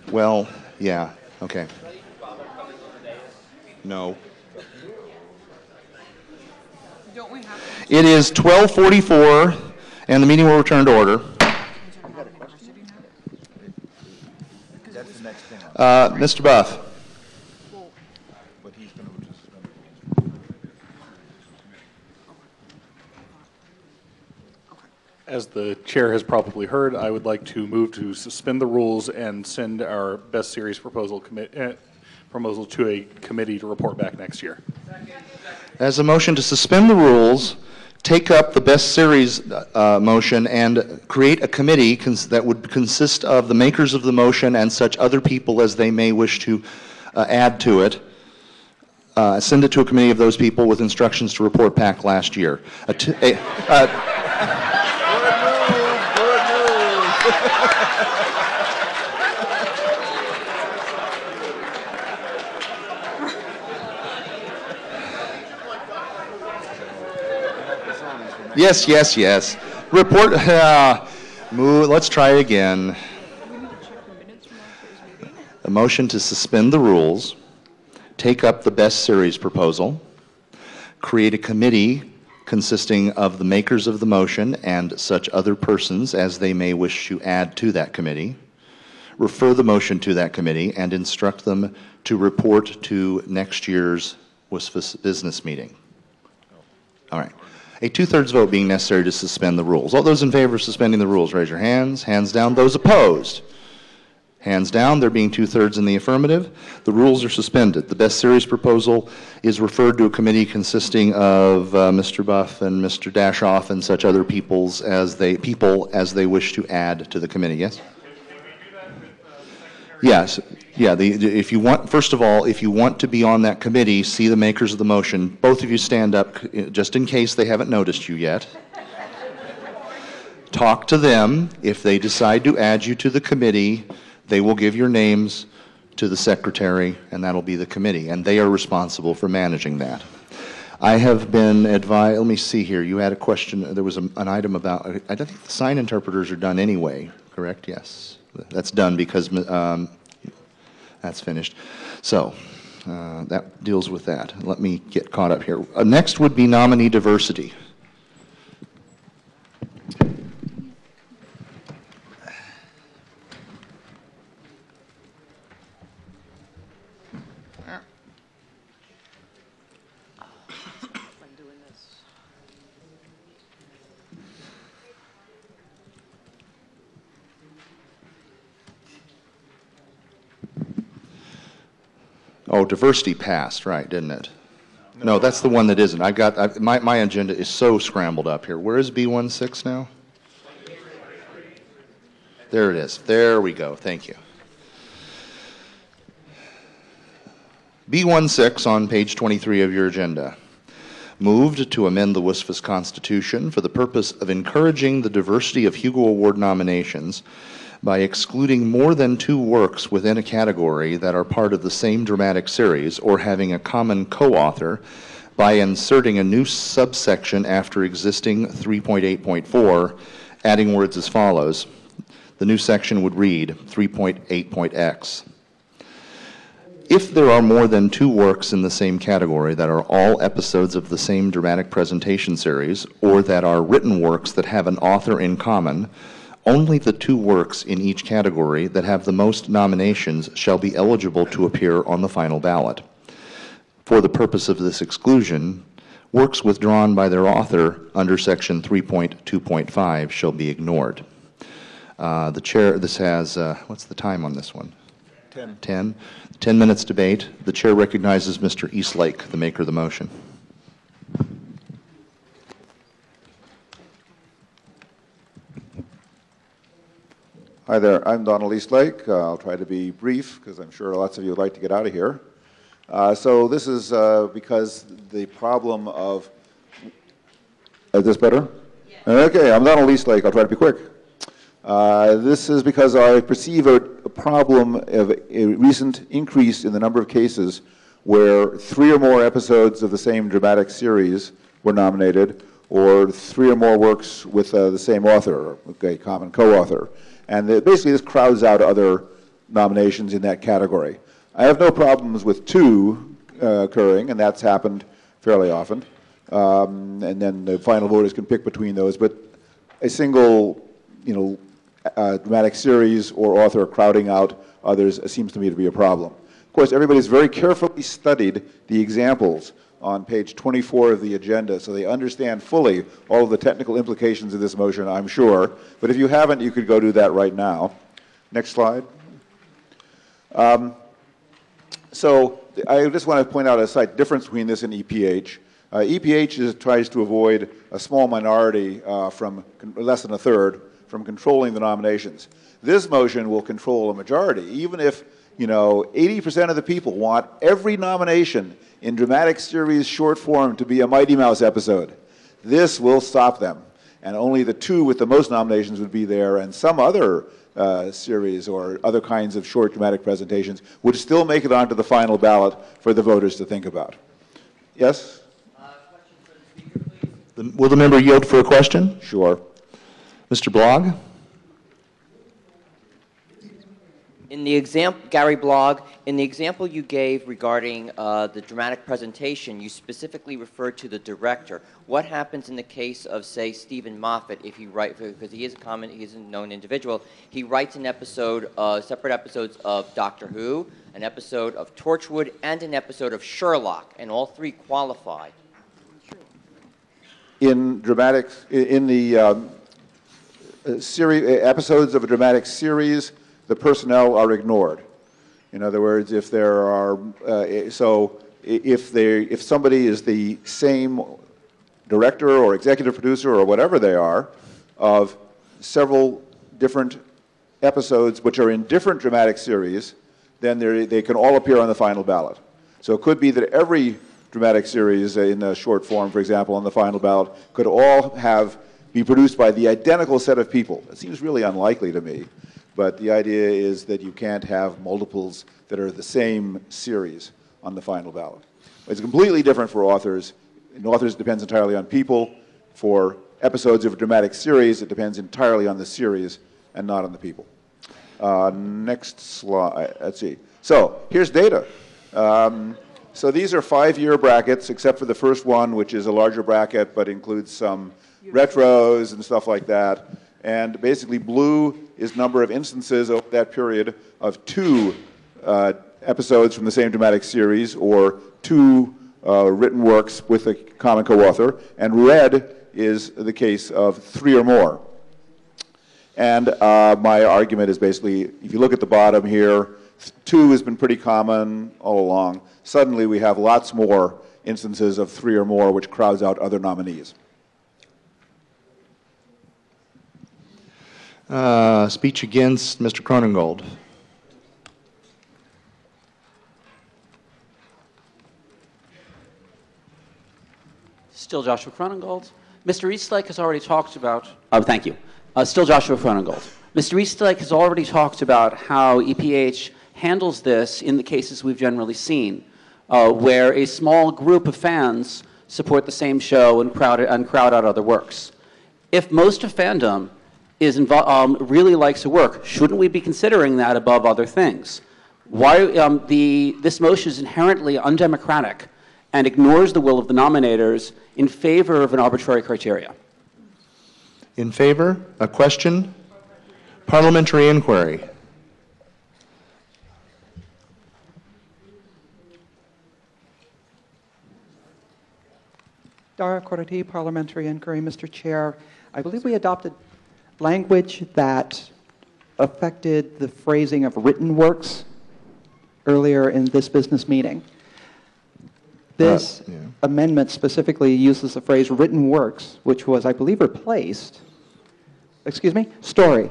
Well, yeah, okay. No. Don't we have It is 12:44, and the meeting will return to order. That's the next thing. Mr. Buff. But he's going to just. As the chair has probably heard, I would like to move to suspend the rules and send our best series proposal to a committee to report back next year. As a motion to suspend the rules, take up the best series motion and create a committee that would consist of the makers of the motion and such other people as they may wish to add to it. Send it to a committee of those people with instructions to report back last year. Yes, yes, yes. Report. Let's try it again. A motion to suspend the rules, take up the best series proposal, create a committee consisting of the makers of the motion and such other persons as they may wish to add to that committee, refer the motion to that committee, and instruct them to report to next year's WSFS business meeting. All right. A two-thirds vote being necessary to suspend the rules. All those in favor of suspending the rules, raise your hands. Hands down. Those opposed? Hands down. There being two-thirds in the affirmative, the rules are suspended. The best series proposal is referred to a committee consisting of Mr. Buff and Mr. Dashoff and such other people as they wish to add to the committee. Yes? Yes. Yeah, if you want, first of all, if you want to be on that committee, see the makers of the motion. Both of you stand up, just in case they haven't noticed you yet. Talk to them. If they decide to add you to the committee, they will give your names to the secretary, and that'll be the committee, and they are responsible for managing that. I have been advised, let me see here, you had a question, there was an item about, I don't think the sign interpreters are done anyway, correct? Yes. That's done because that's finished. So that deals with that. Let me get caught up here. Next would be nominee diversity. Oh, diversity passed, right, didn't it? No, that's the one that isn't. My agenda is so scrambled up here. Where is B16 now? There it is. There we go. Thank you. B16 on page 23 of your agenda. Moved to amend the WSFS Constitution for the purpose of encouraging the diversity of Hugo Award nominations by excluding more than 2 works within a category that are part of the same dramatic series or having a common co-author by inserting a new subsection after existing 3.8.4, adding words as follows. The new section would read 3.8.x. If there are more than 2 works in the same category that are all episodes of the same dramatic presentation series or that are written works that have an author in common, only the 2 works in each category that have the most nominations shall be eligible to appear on the final ballot. For the purpose of this exclusion, works withdrawn by their author under section 3.2.5 shall be ignored. The chair, this has, what's the time on this one? 10 minutes debate. The chair recognizes Mr. Eastlake, the maker of the motion. Hi there, I'm Donald Eastlake. I'll try to be brief because I'm sure lots of you would like to get out of here. So this is because the problem of, is this better? Yes. Okay, I'm Donald Eastlake. I'll try to be quick. This is because I perceive a problem of a recent increase in the number of cases where 3 or more episodes of the same dramatic series were nominated, or 3 or more works with the same author, okay, common co-author. And basically this crowds out other nominations in that category. I have no problems with 2 occurring, and that's happened fairly often. And then the final voters can pick between those. But a single, dramatic series or author crowding out others seems to me to be a problem. Of course, everybody's very carefully studied the examples on page 24 of the agenda, so they understand fully all of the technical implications of this motion, I'm sure. But if you haven't, you could go do that right now. Next slide. So I just want to point out a slight difference between this and EPH. EPH tries to avoid a small minority from less than a third from controlling the nominations. This motion will control a majority, even if 80% of the people want every nomination in dramatic series short form to be a Mighty Mouse episode. This will stop them, and only the 2 with the most nominations would be there, and some other series or other kinds of short dramatic presentations would still make it onto the final ballot for the voters to think about. Yes? Question for the speaker, please. Will the member yield for a question? Sure. Mr. Blogg? In the example, Gary Blogg, in the example you gave regarding the dramatic presentation, you specifically referred to the director. What happens in the case of, say, Stephen Moffat, if he writes, because he is a known individual, he writes an episode, separate episodes of Doctor Who, an episode of Torchwood, and an episode of Sherlock, and all 3 qualify. In dramatics, in the episodes of a dramatic series, the personnel are ignored. In other words, if there are, if somebody is the same director or executive producer or whatever they are of several different episodes which are in different dramatic series, then they can all appear on the final ballot. So it could be that every dramatic series in a short form, for example, on the final ballot could all be produced by the identical set of people. It seems really unlikely to me. But the idea is that you can't have multiples that are the same series on the final ballot. It's completely different for authors. In authors, it depends entirely on people. For episodes of a dramatic series, it depends entirely on the series and not on the people. Next slide. Let's see. So here's data. So these are 5-year brackets, except for the first one, which is a larger bracket, but includes some retros and stuff like that. And basically, blue is number of instances over that period of 2 episodes from the same dramatic series or 2 written works with a common co-author. And red is the case of 3 or more. And my argument is basically, if you look at the bottom here, 2 has been pretty common all along. Suddenly, we have lots more instances of 3 or more, which crowds out other nominees. Speech against Mr. Cronengold. Still Joshua Cronengold. Mr. Eastlake has already talked about, thank you. Still Joshua Cronengold. Mr. Eastlake has already talked about how EPH handles this in the cases we've generally seen, where a small group of fans support the same show and crowd out other works. If most of fandom is really likes a work, shouldn't we be considering that above other things? Why this motion is inherently undemocratic and ignores the will of the nominators in favor of an arbitrary criteria. In favor? A question? Parliamentary inquiry. Dara Korati, Parliamentary Inquiry. Mr. Chair, I believe we adopted language that affected the phrasing of written works earlier in this business meeting. This amendment specifically uses the phrase written works, which was, I believe, replaced. Excuse me? Story.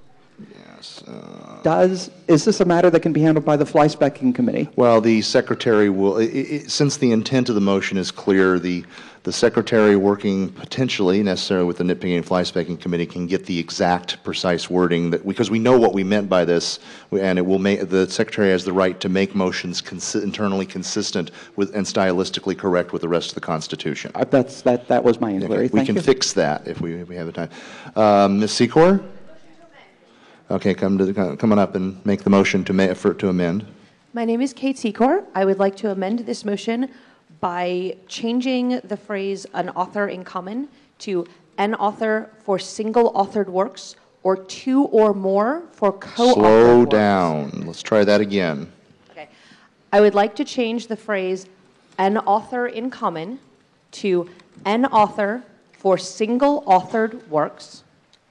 Yes. Is this a matter that can be handled by the fly-specking committee? Well, the secretary will, since the intent of the motion is clear, the secretary working potentially necessarily with the nitpicking and fly-specking committee can get the exact precise wording that, because we know what we meant by this, and it will make, the secretary has the right to make motions internally consistent with and stylistically correct with the rest of the Constitution. That was my inquiry. Okay. We can fix that if we have the time. Ms. Secor? Okay, come on up and make the motion to amend. My name is Kate Secor. I would like to amend this motion by changing the phrase "an author in common" to "an author for single-authored works" or "two or more for co-authored Slow works." down. Let's try that again. Okay. I would like to change the phrase "an author in common" to "an author for single-authored works"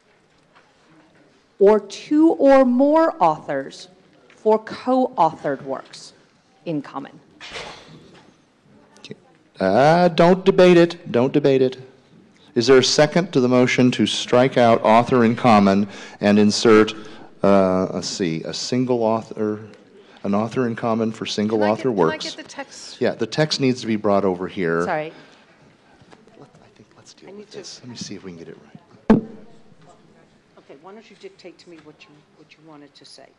or "two or more authors for co-authored works in common." Don't debate it. Don't debate it. Is there a second to the motion to strike out author in common and insert, let's see, a single author, an author in common for single author works? Can I get the text? Yeah, the text needs to be brought over here. Sorry. I think let's deal with this. Let me see if we can get it right. Okay, why don't you dictate to me what you wanted to say?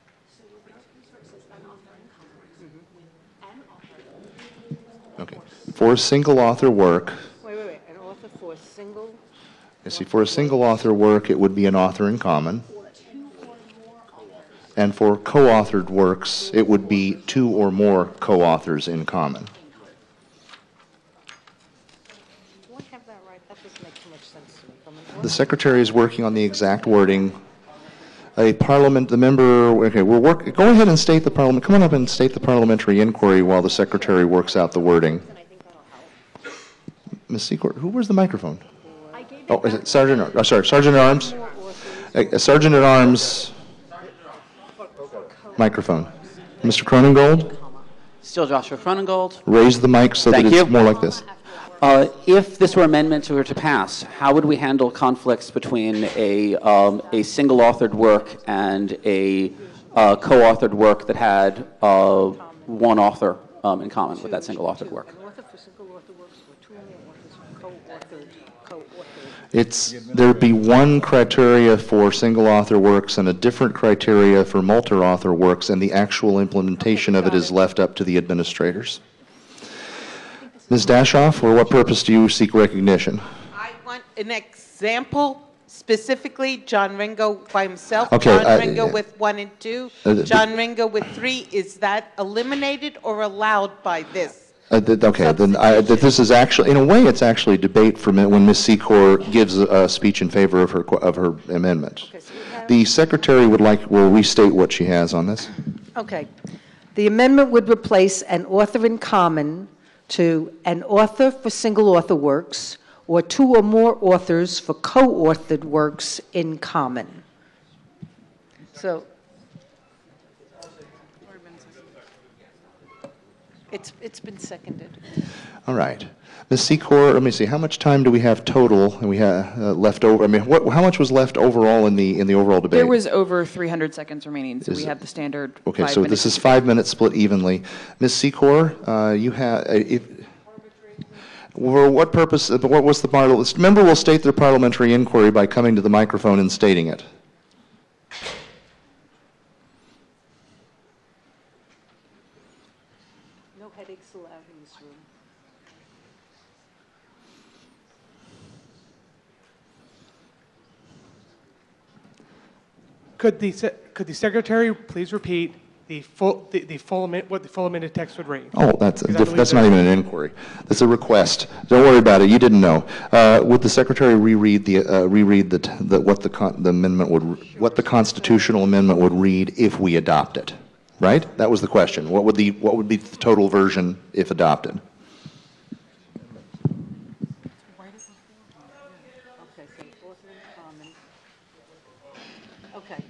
Okay. For a single author work, Wait, an author for a single? you see, for a single author work, it would be an author in common. And for co-authored works, it would be two or more co-authors in common. Do I have that right? That doesn't make too much sense to me. The secretary is working on the exact wording. The member, okay, go ahead and state the parliament, come on up and state the parliamentary inquiry while the secretary works out the wording. Ms. Secor, where's the microphone? Oh, is it Sergeant at Arms? Sergeant at Arms, microphone. Mr. Cronengold, Still Joshua Fronengold. raise the mic so that Thank it's you. more like this. If this amendment were to pass, how would we handle conflicts between a single-authored work and a co-authored work that had one author in common with that single-authored work? An author for single author works or two or more authors for co-authored. There'd be one criteria for single-author works and a different criteria for multi-author works, and the actual implementation of it is left up to the administrators. Ms. Dashoff, for what purpose do you seek recognition? I want an example, specifically John Ringo by himself, Okay, John Ringo with 1 and 2, John Ringo with 3. Is that eliminated or allowed by this? Okay, then this is actually, in a way, it's actually debate for when Ms. Secor gives a speech in favor of her amendment. Okay, so The secretary will restate what she has on this. Okay. The amendment would replace "an author in common" to "an author for single author works" or "two or more authors for co-authored works in common." So it's been seconded. All right. Ms. Secor, let me see, how much time do we have total and we have left over? I mean, how much was left overall in the overall debate? There was over 300 sequence remaining, so we have the standard Okay, 5 so minutes. this is 5 minutes split evenly. Ms. Secor, you have, for what purpose, what was the parliament? Member will state their parliamentary inquiry by coming to the microphone and stating it. No headaches allowed in this room. Could the secretary please repeat what the full amended text would read? Oh, that's Because I believe not even an inquiry. That's a request. Don't worry about it. You didn't know. Would the secretary reread what the constitutional amendment would read if we adopt it? Right? That was the question. What would be the total version if adopted? Okay, so author in common. Okay.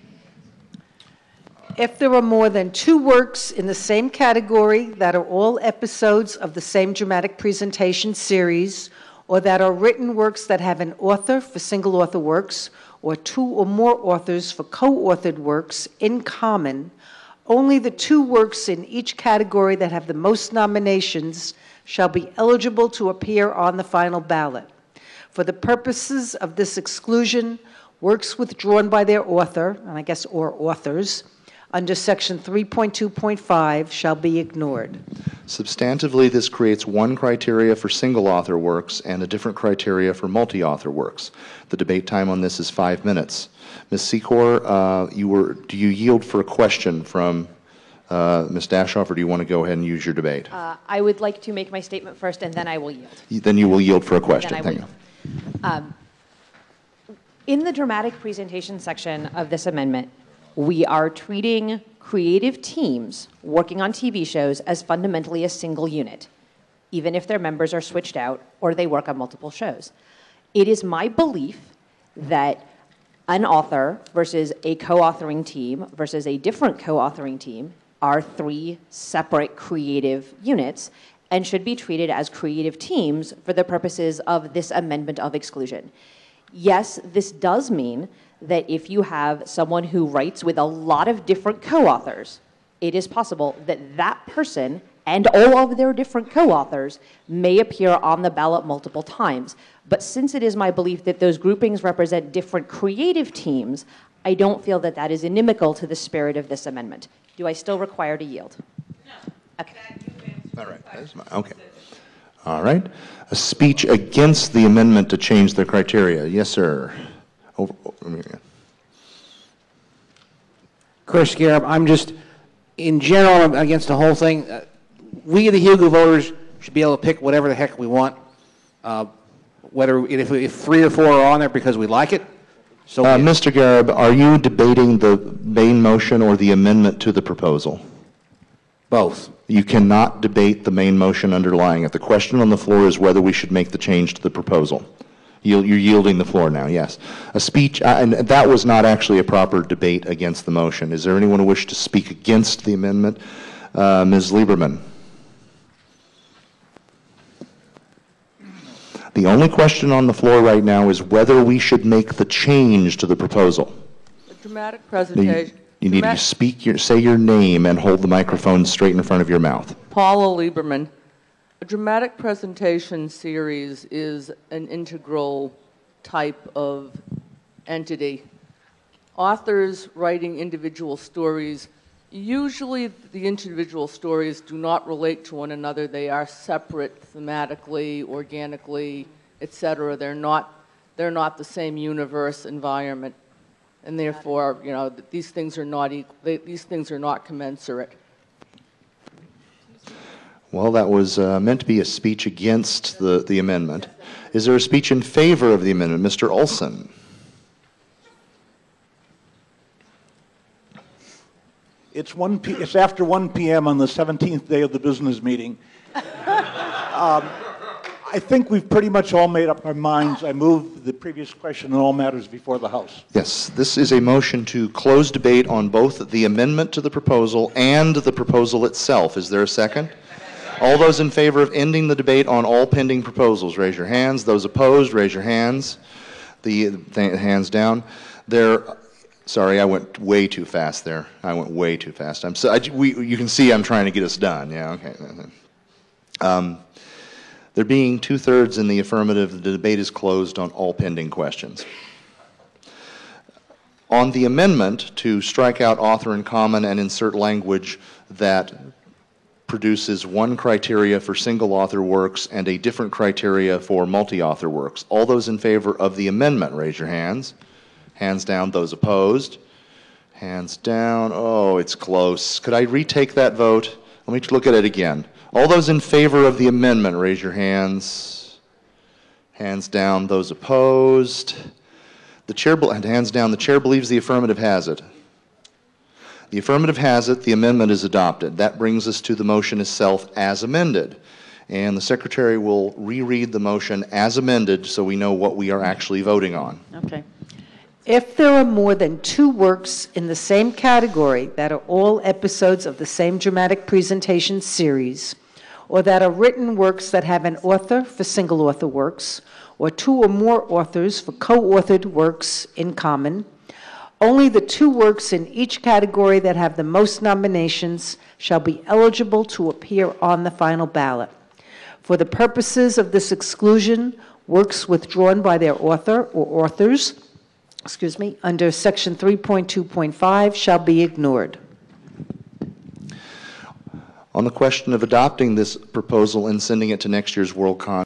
If there are more than 2 works in the same category that are all episodes of the same dramatic presentation series, or that are written works that have an author for single author works, or 2 or more authors for co-authored works in common, only the 2 works in each category that have the most nominations shall be eligible to appear on the final ballot. For the purposes of this exclusion, works withdrawn by their author, and I guess or authors, under section 3.2.5 shall be ignored. Substantively, this creates one criteria for single-author works and a different criteria for multi-author works. The debate time on this is 5 minutes. Ms. Secor, do you yield for a question from Ms. Dashoff, or do you want to go ahead and use your debate? I would like to make my statement first, and then I will yield. Then you will yield for a question. Then I will Thank you. In the dramatic presentation section of this amendment, we are treating creative teams working on TV shows as fundamentally a single unit, even if their members are switched out or they work on multiple shows. It is my belief that an author versus a co-authoring team versus a different co-authoring team are 3 separate creative units and should be treated as creative teams for the purposes of this amendment of exclusion. Yes, this does mean that if you have someone who writes with a lot of different co-authors, it is possible that that person and all of their different co-authors may appear on the ballot multiple times. But since it is my belief that those groupings represent different creative teams, I don't feel that that is inimical to the spirit of this amendment. Do I still require to yield? No. Okay. All right. Okay. All right. A speech against the amendment to change the criteria. Yes, sir. Chris Garib, I'm just, in general, I'm against the whole thing. We, the Hugo voters, should be able to pick whatever the heck we want, whether if 3 or 4 are on there because we like it. So Mr. Garib, are you debating the main motion or the amendment to the proposal? Both. You cannot debate the main motion underlying it. The question on the floor is whether we should make the change to the proposal. You're yielding the floor now, yes. A speech, and that was not actually a proper debate against the motion. Is there anyone who wishes to speak against the amendment? Ms. Lieberman. The only question on the floor right now is whether we should make the change to the proposal. A dramatic presentation. You need to say your name and hold the microphone straight in front of your mouth. Paula Lieberman. A dramatic presentation series is an integral type of entity. Authors writing individual stories, usually the individual stories do not relate to one another. They are separate thematically, organically, etc. They're not the same universe environment. And therefore, you know, these things are not these things are not commensurate. Well, that was meant to be a speech against the amendment. Is there a speech in favor of the amendment? Mr. Olson. It's after 1 p.m. on the 17th day of the business meeting. I think we've pretty much all made up our minds. I move the previous question on all matters before the House. Yes, this is a motion to close debate on both the amendment to the proposal and the proposal itself. Is there a second? All those in favor of ending the debate on all pending proposals, raise your hands. Those opposed, raise your hands. Hands down. Sorry, I went way too fast there. I went way too fast. You can see I'm trying to get us done. Yeah, okay. There being 2/3 in the affirmative, the debate is closed on all pending questions. On the amendment to strike out author in common and insert language that produces one criteria for single author works and a different criteria for multi-author works. All those in favor of the amendment, raise your hands. Hands down. Those opposed? Hands down. Oh, it's close. Could I retake that vote? Let me look at it again. All those in favor of the amendment, raise your hands. Hands down. Those opposed? Hands down. The chair believes the affirmative has it. The affirmative has it. The amendment is adopted. That brings us to the motion itself as amended. And the secretary will reread the motion as amended so we know what we are actually voting on. Okay. If there are more than 2 works in the same category that are all episodes of the same dramatic presentation series, or that are written works that have an author for single author works, or 2 or more authors for co-authored works in common, only the 2 works in each category that have the most nominations shall be eligible to appear on the final ballot. For the purposes of this exclusion, works withdrawn by their author or authors under section 3.2.5 shall be ignored. On the question of adopting this proposal and sending it to next year's Worldcon,